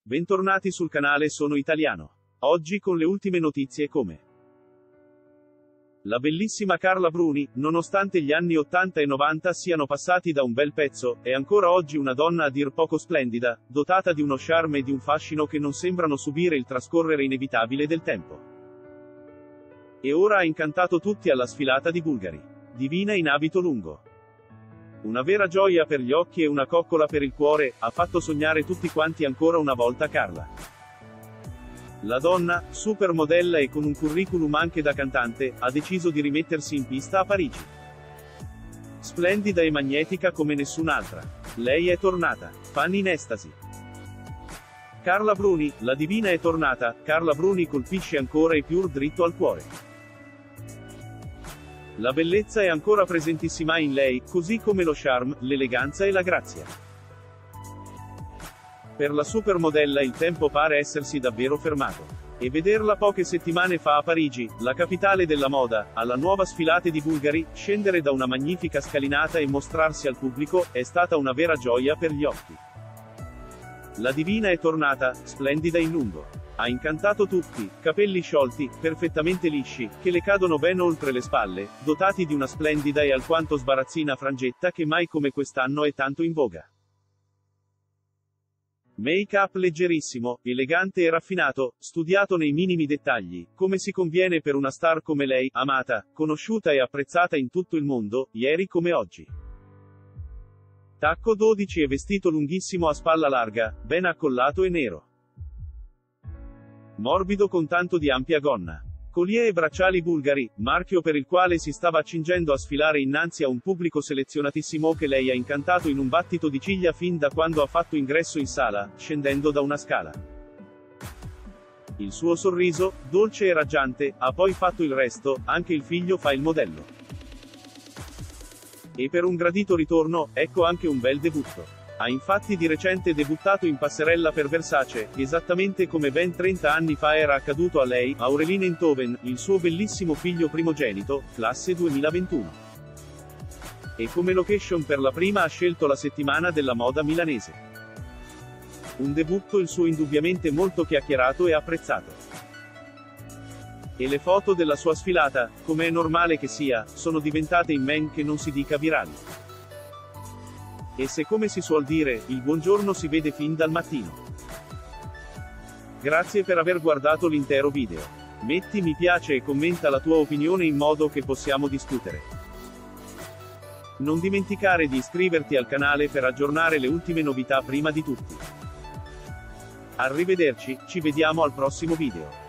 Bentornati sul canale Sono Italiano. Oggi con le ultime notizie come la bellissima Carla Bruni, nonostante gli anni 80 e 90 siano passati da un bel pezzo, è ancora oggi una donna a dir poco splendida, dotata di uno charme e di un fascino che non sembrano subire il trascorrere inevitabile del tempo. E ora ha incantato tutti alla sfilata di Bulgari. Divina in abito lungo. Una vera gioia per gli occhi e una coccola per il cuore, ha fatto sognare tutti quanti ancora una volta Carla. La donna, supermodella e con un curriculum anche da cantante, ha deciso di rimettersi in pista a Parigi. Splendida e magnetica come nessun'altra. Lei è tornata. Fan in estasi. Carla Bruni, la divina è tornata, Carla Bruni colpisce ancora e più dritto al cuore. La bellezza è ancora presentissima in lei, così come lo charme, l'eleganza e la grazia. Per la supermodella il tempo pare essersi davvero fermato. E vederla poche settimane fa a Parigi, la capitale della moda, alla nuova sfilata di Bulgari, scendere da una magnifica scalinata e mostrarsi al pubblico, è stata una vera gioia per gli occhi. La divina è tornata, splendida in lungo. Ha incantato tutti, capelli sciolti, perfettamente lisci, che le cadono ben oltre le spalle, dotati di una splendida e alquanto sbarazzina frangetta che mai come quest'anno è tanto in voga. Make-up leggerissimo, elegante e raffinato, studiato nei minimi dettagli, come si conviene per una star come lei, amata, conosciuta e apprezzata in tutto il mondo, ieri come oggi. Tacco 12 e vestito lunghissimo a spalla larga, ben accollato e nero. Morbido con tanto di ampia gonna. Collier e bracciali bulgari, marchio per il quale si stava accingendo a sfilare innanzi a un pubblico selezionatissimo che lei ha incantato in un battito di ciglia fin da quando ha fatto ingresso in sala, scendendo da una scala. Il suo sorriso, dolce e raggiante, ha poi fatto il resto, anche il figlio fa il modello. E per un gradito ritorno, ecco anche un bel debutto. Ha infatti di recente debuttato in passerella per Versace, esattamente come ben 30 anni fa era accaduto a lei, Aureline Enthoven, il suo bellissimo figlio primogenito, classe 2021. E come location per la prima ha scelto la settimana della moda milanese. Un debutto il suo indubbiamente molto chiacchierato e apprezzato. E le foto della sua sfilata, come è normale che sia, sono diventate in men che non si dica virali. E se come si suol dire, il buongiorno si vede fin dal mattino. Grazie per aver guardato l'intero video. Metti mi piace e commenta la tua opinione in modo che possiamo discutere. Non dimenticare di iscriverti al canale per aggiornare le ultime novità prima di tutti. Arrivederci, ci vediamo al prossimo video.